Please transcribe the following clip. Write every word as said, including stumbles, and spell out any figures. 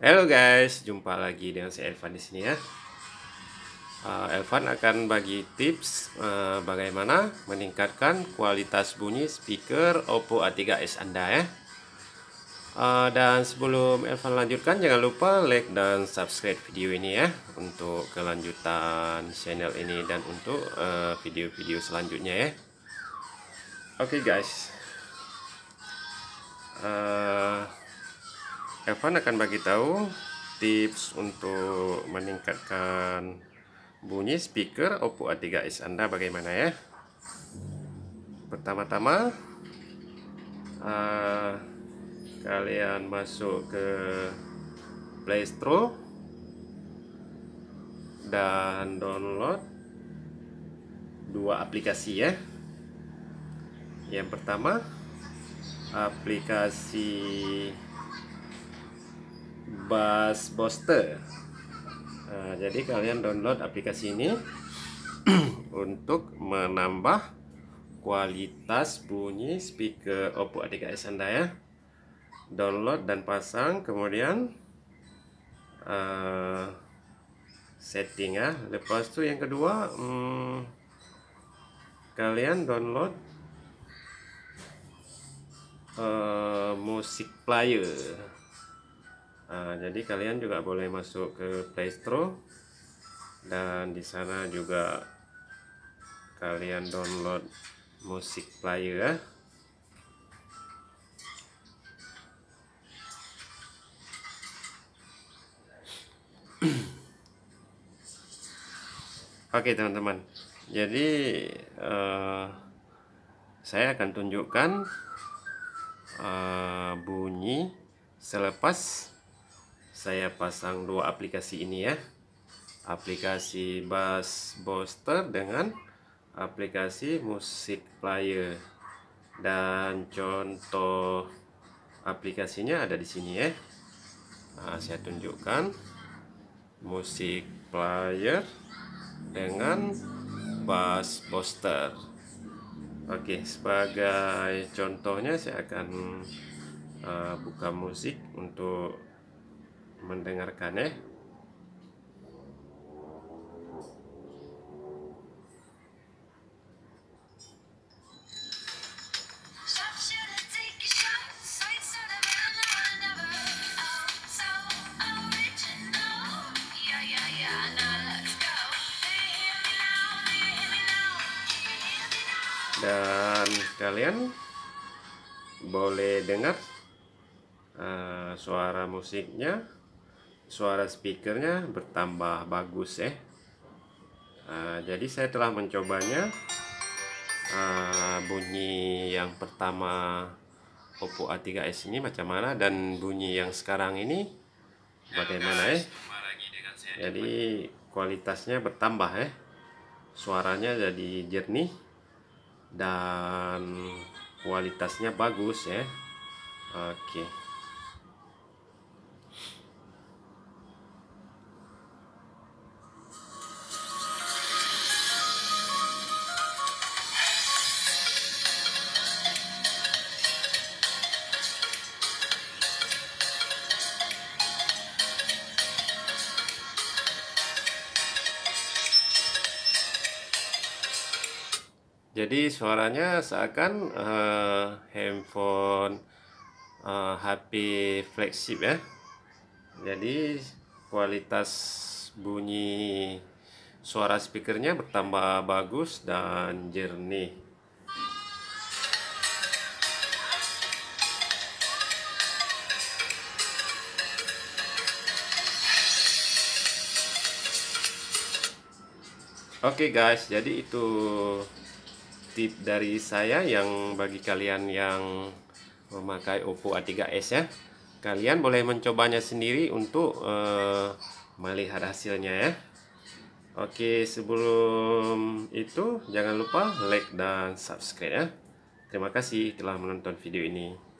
Halo guys, jumpa lagi dengan saya Elvan di sini ya. Uh, Elvan akan bagi tips uh, bagaimana meningkatkan kualitas bunyi speaker Oppo A tiga s Anda ya. Uh, dan sebelum Elvan lanjutkan, jangan lupa like dan subscribe video ini ya untuk kelanjutan channel ini dan untuk uh, video-video uh, selanjutnya ya. Oke okay guys, uh, Elvan akan bagi tahu tips untuk meningkatkan bunyi speaker Oppo A tiga s Anda bagaimana ya. Pertama-tama uh, kalian masuk ke Play Store dan download dua aplikasi ya. Yang pertama aplikasi Bass Booster. Nah, jadi kalian download aplikasi ini untuk menambah kualitas bunyi speaker Oppo A tiga s Anda ya. Download dan pasang, kemudian uh, setting ya. Lepas itu yang kedua, hmm, kalian download uh, musik player. Nah, jadi kalian juga boleh masuk ke Play Store dan di sana juga kalian download musik player ya. Oke teman-teman, jadi uh, saya akan tunjukkan uh, bunyi selepas saya pasang dua aplikasi ini ya, aplikasi Bass Booster dengan aplikasi musik player, dan contoh aplikasinya ada di sini ya. Nah, saya tunjukkan musik player dengan Bass Booster. Oke, sebagai contohnya saya akan uh, buka musik untuk mendengarkan ya. Dan kalian boleh dengar uh, suara musiknya, suara speakernya bertambah bagus ya. Uh, jadi saya telah mencobanya, uh, bunyi yang pertama Oppo A tiga s ini macam mana dan bunyi yang sekarang ini bagaimana ya. Jadi kualitasnya bertambah ya, suaranya jadi jernih dan kualitasnya bagus ya. Oke. Jadi suaranya seakan uh, handphone uh, H P flagship ya. Jadi kualitas bunyi suara speakernya bertambah bagus dan jernih. Oke guys, jadi itu tip dari saya yang bagi kalian yang memakai Oppo A tiga s ya. Kalian boleh mencobanya sendiri untuk uh, melihat hasilnya ya. Oke, sebelum itu jangan lupa like dan subscribe ya. Terima kasih telah menonton video ini.